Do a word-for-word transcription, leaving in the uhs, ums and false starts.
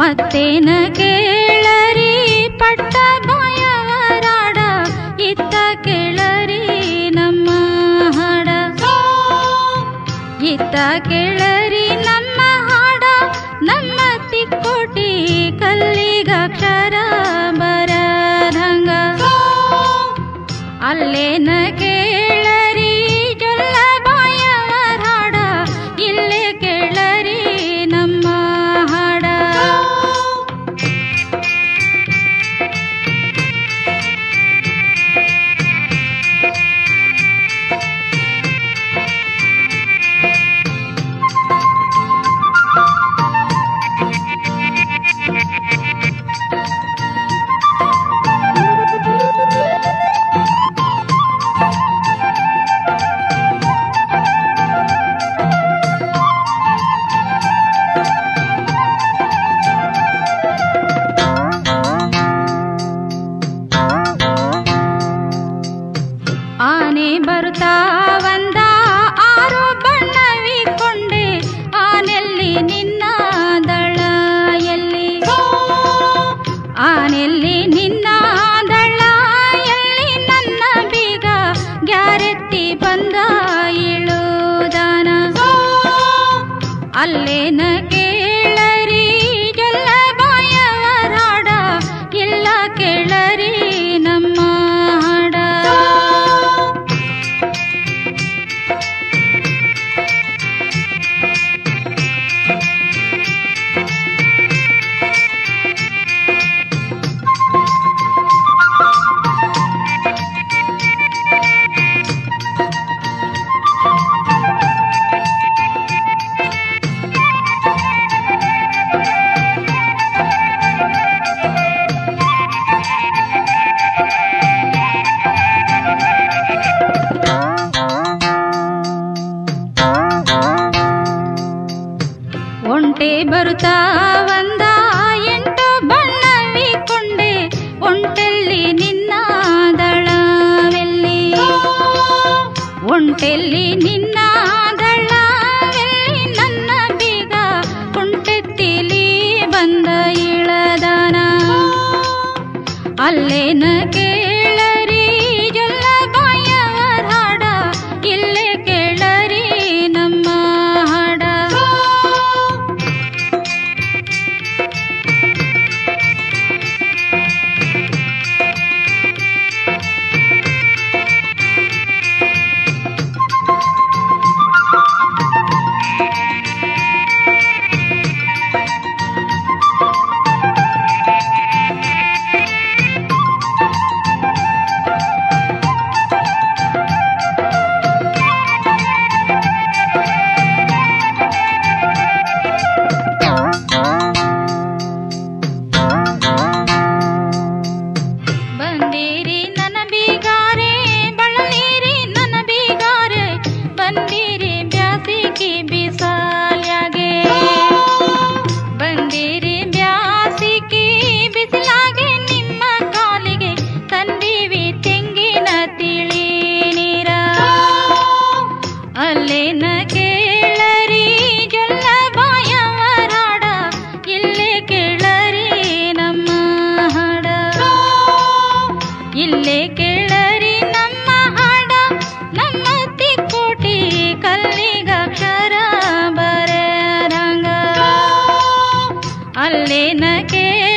ಮತ್ತೇನ ಕೇಳರಿ ಪಟ್ಟ ಬಾಯವರಾಡ ಇತ್ತ ಕೇಳರಿ ನಮ್ಮ ಹಾಡ ಇತ್ತ ಕೇಳರಿ ನಮ್ಮ ಹಾಡ ನಮ್ಮ ತಿಕ್ಕೋಟಿ ಕಲ್ಲಿಗಕ್ಷರ ಬರದಂಗ ಅಲ್ಲೇನ ಕೇಳರಿ ಜೊಲ್ಲ ಬಾಯವರಾಡ ಇಲ್ಲೇ ಕೇಳರಿ ನಮ್ಮ ಹಾಡ ಆನೆ ಬರುತ್ತಾವಂದ ಆರು ಬಣ್ಣವಿಕೊಂಡೆ ಆನೆಲ್ಲಿ ನಿನ್ನ ದಳ ಎಲ್ಲಿ ಆನೆಲ್ಲಿ ನಿನ್ನ ದಳ ಎಲ್ಲಿ ನನ್ನ ಬೀಗ ಗ್ಯಾರೆತ್ತಿ ಬಂದ ಇಳುದಾನ ಅಲ್ಲೇನ ಕೇಳರಿ ಜೊಲ್ಲ ಬಾಯವರಾಡ ಇಲ್ಲ ಕೇಳರಿ ನಮ್ಮ ಹಾಡ ಒಂಟೆ ಬರುತ್ತಾವಂದ ಎಂಟು ಬಣ್ಣವಿಕೊಂಡೆ ಒಂಟೆಲ್ಲಿ ನಿನ್ನ ದಳವೆಲ್ಲಿ ಒಂಟೆಲ್ಲಿ ನಿನ್ನ ದಳವೆಲ್ಲಿ ನನ್ನ ಬೀಗ ಕುಂಟೆತ್ತಿಲಿ ಬಂದ ಇಳದಾನ ಅಲ್ಲೇನ ಕೇಳರಿ ಜೊಲ್ಲ ಬಾಯವರಾಡ ಇಲ್ಲೇ ಕೇಳರಿ ನಮ್ಮ ಹಾಡ ಬಂದಿರಿ ನನ್ನ ಬೀಗಾರೆ ಬಳಲಿರಿ ನನ್ನ ಬೀಗಾರೆ ಬಂದಿರಿ ಬ್ಯಾಸಿಗೆ ಬಿಸಾಲ್ಯಾಗೆ ಬಂದಿರಿ ಬ್ಯಾಸಿಗೆ ಬಿಸಿಲಾಗೆ ನಿಮ್ಮ ಕಾಲಿಗೆ ತಂದೀವಿ ತೆಂಗಿನ ತಿಳಿ ನೀರ ಅಲ್ಲೇನ ಕೇಳರಿ ಜೊಲ್ಲ ಬಾಯವರಾಡ ಇಲ್ಲೇ ಕೇಳರಿ ನಮ್ಮ ಹಾಡ ಇಲ್ಲೇ ಕೇಳರಿ ನಮ್ಮ ಹಾಡ ನಮ್ಮ ತಿಕ್ಕೋಟಿ ಕಲ್ಲಿಗಕ್ಷರ ಬರದಂಗ ಅಲ್ಲೇನ ಕೇ